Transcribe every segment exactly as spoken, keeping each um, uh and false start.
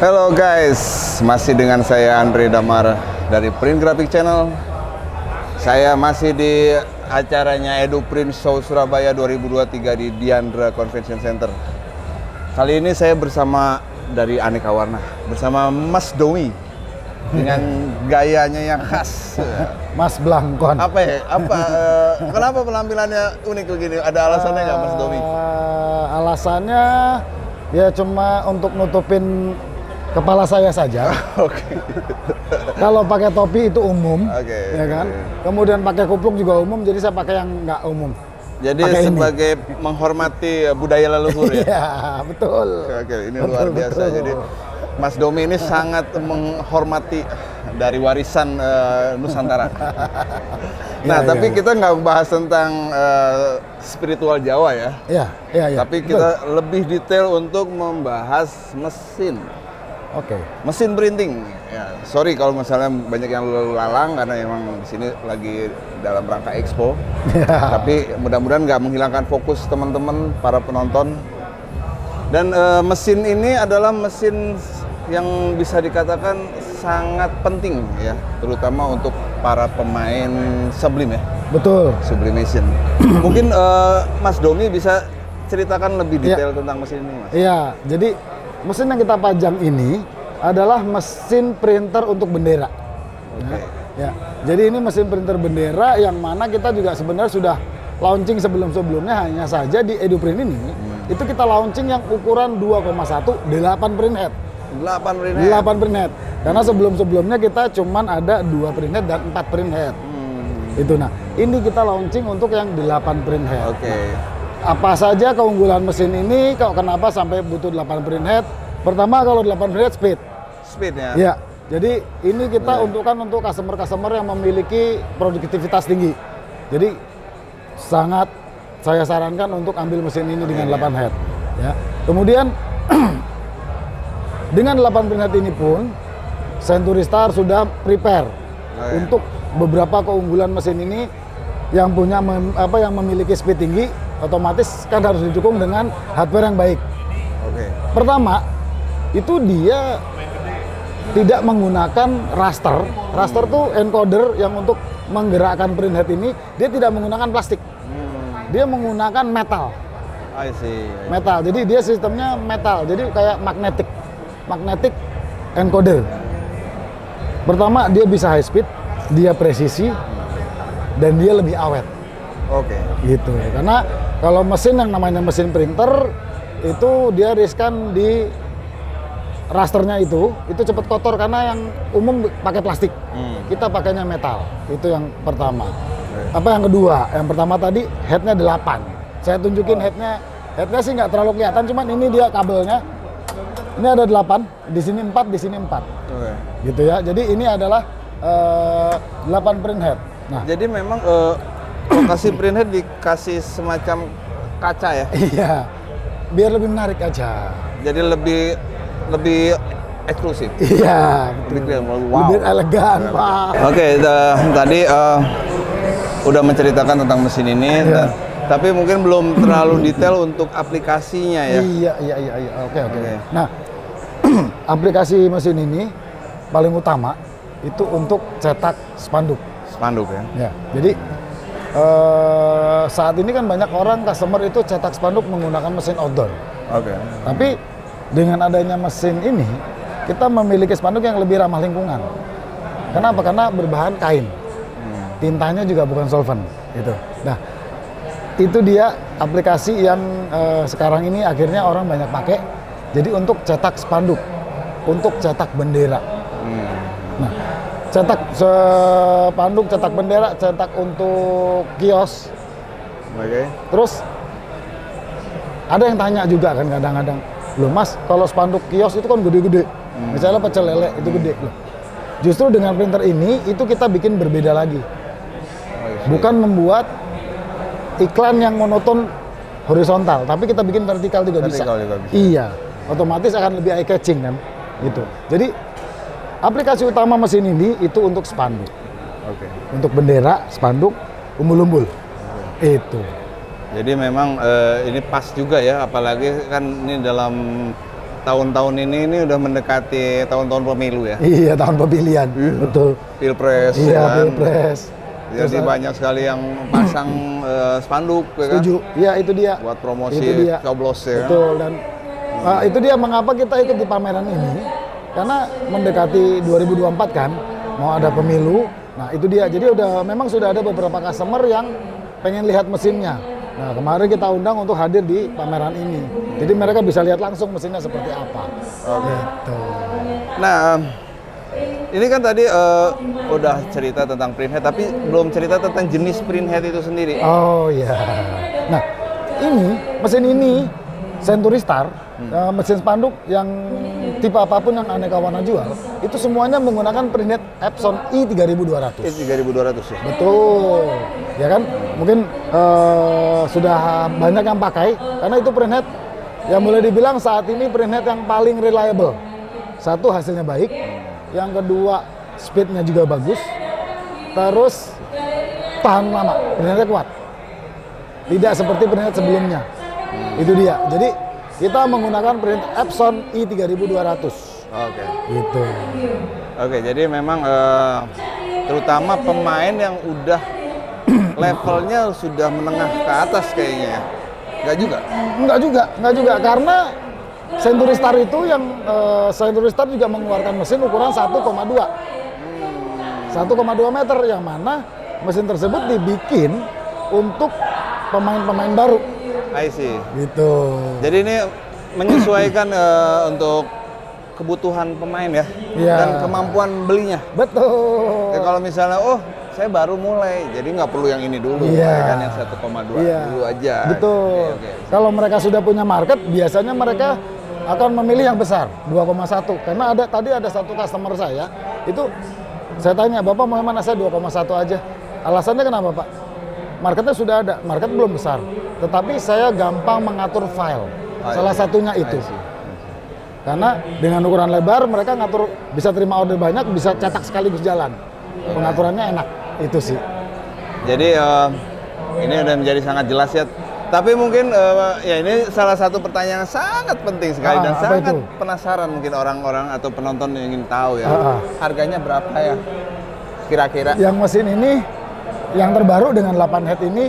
Halo guys, masih dengan saya Andre Damar dari Print Graphic Channel. Saya masih di acaranya EduPrint Show Surabaya dua ribu dua puluh tiga di Diandra Convention Center. Kali ini saya bersama dari Aneka Warna, bersama Mas Domi dengan gayanya yang khas. Mas Blangkon. Apa ya? Apa? uh, kenapa penampilannya unik begini? Ada alasannya nggak, Mas Domi? Uh, alasannya ya cuma untuk nutupin kepala saya saja. Oke. Kalau pakai topi itu umum, okay, ya kan. Okay. Kemudian pakai kupluk juga umum, jadi saya pakai yang nggak umum. Jadi pakai sebagai ini. Menghormati budaya leluhur ya. Iya, betul. Oke, ini betul, luar biasa. betul. Jadi Mas Domi ini sangat menghormati dari warisan uh, Nusantara. Nah, ya, tapi ya, kita nggak bahas tentang uh, spiritual Jawa ya. Iya, iya, iya. Tapi kita betul. Lebih detail untuk membahas mesin. Oke. Okay. Mesin printing. Ya, sorry kalau misalnya banyak yang lalu lalang karena emang di sini lagi dalam rangka expo. Ya. Tapi mudah-mudahan nggak menghilangkan fokus teman-teman para penonton. Dan uh, mesin ini adalah mesin yang bisa dikatakan sangat penting ya, terutama untuk para pemain sublim ya. Betul. Sublimation. Mungkin uh, Mas Domi bisa ceritakan lebih detail ya. Tentang mesin ini, Mas. Iya, jadi mesin yang kita pajang ini adalah mesin printer untuk bendera. Okay. Ya, jadi ini mesin printer bendera yang mana kita juga sebenarnya sudah launching sebelum-sebelumnya, hanya saja di EduPrint ini hmm. itu kita launching yang ukuran dua koma satu delapan print head. delapan print head. delapan print head. Karena sebelum-sebelumnya kita cuman ada dua print head dan empat print head. Hmm. Itu nah, ini kita launching untuk yang delapan print head. Oke. Okay. Nah, apa saja keunggulan mesin ini, kok kenapa sampai butuh delapan print head? Pertama, kalau delapan print head speed. Speed ya. Ya. Jadi ini kita yeah. untukkan untuk customer-customer yang memiliki produktivitas tinggi. Jadi sangat saya sarankan untuk ambil mesin ini dengan delapan head. Ya. Kemudian dengan delapan print head ini pun Century Star sudah prepare oh, iya. untuk beberapa keunggulan mesin ini yang punya mem, apa yang memiliki speed tinggi, otomatis kan harus didukung dengan hardware yang baik. Oke. Pertama, itu dia tidak menggunakan raster. Raster tuh encoder yang untuk menggerakkan print head ini, dia tidak menggunakan plastik. Hmm. Dia menggunakan metal. I see. Metal. Jadi dia sistemnya metal. Jadi kayak magnetic. Magnetic encoder. Pertama, dia bisa high speed, dia presisi, dan dia lebih awet. Oke. Okay. Gitu. Karena kalau mesin yang namanya mesin printer itu dia riskan di rasternya itu, itu cepat kotor karena yang umum pakai plastik. Hmm. Kita pakainya metal. Itu yang pertama. Okay. Apa yang kedua? Yang pertama tadi headnya delapan. Saya tunjukin oh. headnya. Headnya sih nggak terlalu kelihatan, cuman ini dia kabelnya. Ini ada delapan, di sini empat, di sini empat. Okay. Gitu ya. Jadi ini adalah uh, delapan print head. Nah, jadi memang uh, lokasi print head dikasih semacam kaca ya? Iya. Biar lebih menarik aja. Jadi lebih lebih eksklusif. Iya, lebih, wow. lebih elegan, Pak. Oke, okay, tadi uh, udah menceritakan tentang mesin ini. Yeah. Tapi mungkin belum terlalu detail untuk aplikasinya ya. Iya, iya, iya, iya. Oke, oke. Nah, aplikasi mesin ini paling utama itu untuk cetak spanduk. Spanduk ya. Ya. Jadi eh, saat ini kan banyak orang customer itu cetak spanduk menggunakan mesin outdoor. Oke. Okay. Tapi dengan adanya mesin ini, kita memiliki spanduk yang lebih ramah lingkungan. Kenapa? Karena berbahan kain. Hmm. Tintanya juga bukan solvent, gitu. Nah, itu dia aplikasi yang eh, sekarang ini akhirnya orang banyak pakai. Jadi untuk cetak spanduk, untuk cetak bendera. Hmm. Nah, cetak spanduk, cetak bendera, cetak untuk kios. Oke. Okay. Terus ada yang tanya juga kan kadang-kadang, loh Mas, kalau spanduk kios itu kan gede-gede. Hmm. Misalnya pecel lele itu gede loh. Justru dengan printer ini itu kita bikin berbeda lagi. Bukan membuat iklan yang monoton horizontal, tapi kita bikin vertikal juga vertikal bisa. Juga bisa. Iya, otomatis akan lebih eye catching kan, gitu. Jadi aplikasi utama mesin ini itu untuk spanduk, okay. untuk bendera, spanduk, umbul-umbul, okay. Itu. Jadi memang uh, ini pas juga ya, apalagi kan ini dalam tahun-tahun ini ini udah mendekati tahun-tahun pemilu ya. Iya, tahun pemilihan. Betul. Pilpres. Iya, kan? pilpres. Jadi Terus, banyak sekali yang pasang uh, spanduk ya kan? Setuju. Iya, itu dia. Buat promosi Itu dia. coblos ya. Betul, dan uh, itu dia mengapa kita ikut di pameran ini. Karena mendekati dua ribu dua puluh empat kan, mau ada pemilu. Nah, itu dia. Jadi udah memang sudah ada beberapa customer yang pengen lihat mesinnya. Nah, kemarin kita undang untuk hadir di pameran ini. Jadi mereka bisa lihat langsung mesinnya seperti apa. Oke. Gitu. Nah, ini kan tadi uh, udah cerita tentang printhead, tapi belum cerita tentang jenis printhead itu sendiri. Oh iya. Nah, ini mesin ini Century Star, hmm. uh, mesin spanduk yang tipe apapun yang aneka warna jual, itu semuanya menggunakan printhead Epson i tiga ribu dua ratus. i tiga ribu dua ratus ya? Betul. Ya kan? Mungkin uh, sudah banyak yang pakai, karena itu printhead yang boleh dibilang saat ini printhead yang paling reliable. Satu, hasilnya baik. Yang kedua, speednya juga bagus. Terus, tahan lama, printheadnya kuat. Tidak seperti printhead sebelumnya. Hmm. Itu dia. Jadi, kita menggunakan printhead Epson i tiga ribu dua ratus. Oke. Okay. Gitu. Oke, okay, jadi memang uh, terutama pemain yang udah levelnya sudah menengah ke atas kayaknya ya. Enggak juga? Enggak juga, enggak juga. Karena Century Star itu yang uh, Century Star juga mengeluarkan mesin ukuran satu koma dua. satu koma dua meter, yang mana mesin tersebut dibikin untuk pemain-pemain baru. I see. Gitu. Jadi ini menyesuaikan uh, untuk kebutuhan pemain ya, ya, dan kemampuan belinya. Betul. Ya, kalau misalnya, oh saya baru mulai, jadi nggak perlu yang ini dulu, ya, kan yang satu koma dua ya, dulu aja. Betul. Oke, oke. Kalau mereka sudah punya market, biasanya mereka akan memilih yang besar, dua koma satu. Karena ada tadi ada satu customer saya, itu saya tanya, Bapak mau yang mana? Saya dua koma satu aja. Alasannya kenapa, Pak? Marketnya sudah ada, market belum besar. Tetapi saya gampang mengatur file. Salah satunya itu. Karena dengan ukuran lebar, mereka ngatur, bisa terima order banyak, bisa cetak sekaligus jalan. Pengaturannya enak, itu sih. Jadi uh, ini udah menjadi sangat jelas ya. Tapi mungkin uh, ya ini salah satu pertanyaan yang sangat penting sekali, ah, dan sangat itu? penasaran mungkin orang-orang atau penonton yang ingin tahu ya. Ah, harganya berapa ya kira-kira? Yang mesin ini, yang terbaru dengan delapan head ini,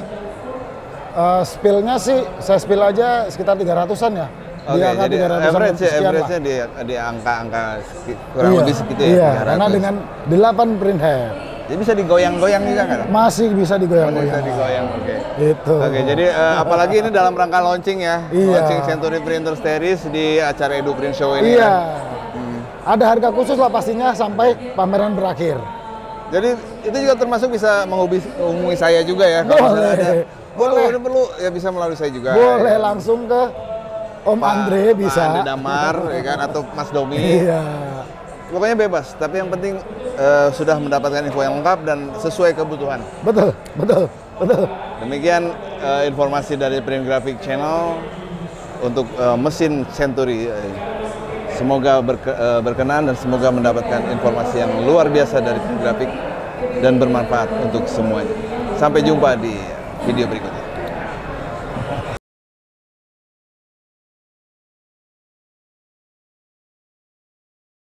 uh, spill-nya sih, saya spill aja sekitar tiga ratusan ya. Oke, okay, jadi average ya, average-nya di, di angka-angka kurang iya, lebih segitu ya. Iya, karena dengan delapan print head. Jadi bisa digoyang-goyang juga kan? Masih bisa digoyang-goyang. Bisa digoyang, oke. Okay. Itu. Oke, okay, jadi uh, apalagi ini dalam rangka launching ya, iya. launching Century Printer Series di acara Edu Print Show ini. Iya. Kan? Hmm. Ada harga khusus lah pastinya sampai pameran berakhir. Jadi itu juga termasuk bisa menghubungi saya juga ya? Boleh. Kalau ada, boleh. Boleh, perlu ya bisa melalui saya juga. Boleh, ya. Langsung ke Om Pak, Andre bisa. Pak Andre Damar, ya kan, atau Mas Domi. Iya. Pokoknya bebas, tapi yang penting uh, sudah mendapatkan info yang lengkap dan sesuai kebutuhan. Betul, betul, betul. Demikian uh, informasi dari Print Graphic Channel untuk uh, mesin Century. Semoga berke, uh, berkenan dan semoga mendapatkan informasi yang luar biasa dari Print Graphic dan bermanfaat untuk semuanya. Sampai jumpa di video berikutnya.